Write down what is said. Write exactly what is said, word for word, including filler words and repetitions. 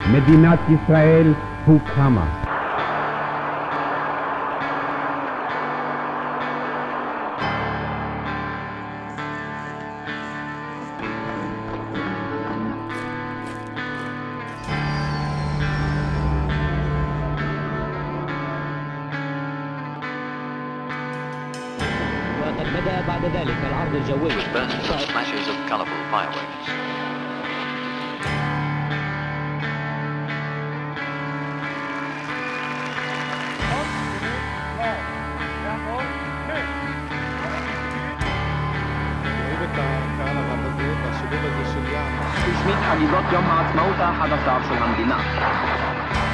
מדינת ישראל הוקמה. وقد بدأ بعد ذلك العرض الجوي. Which burst into flashes of colourful fireworks. רשמית חגיגות יום העצמאות ה-אחד עשר של המדינה.